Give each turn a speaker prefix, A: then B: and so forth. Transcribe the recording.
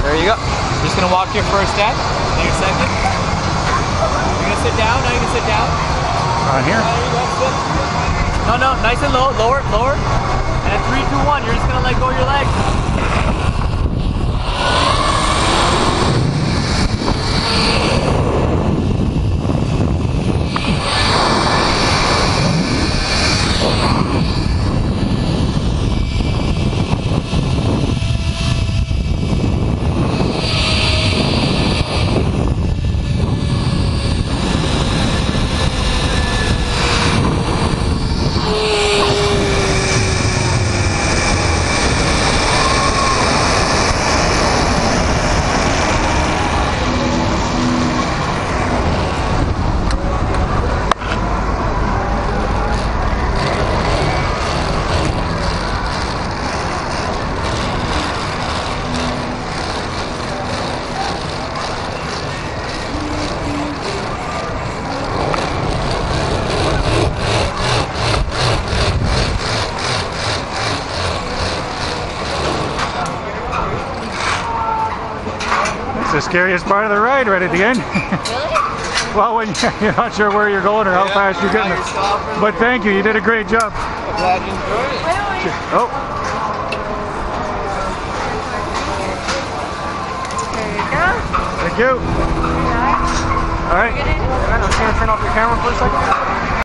A: There you go. You're just gonna walk your first step, then your second. You're gonna sit down, now you can sit down.
B: On here?
A: There you go, sit. No, no, nice and low, lower, lower. And at 3, 2, 1, you're just gonna let go of your legs.
B: The scariest part of the ride right at the end.
C: Really?
B: Well, when you're not sure where you're going or how fast you're getting. But thank you, you did a great job.
A: I'm glad you enjoyed it.
B: Oh.
C: There you go.
B: Thank you. All right.
C: I'm just going to turn off your camera for a second.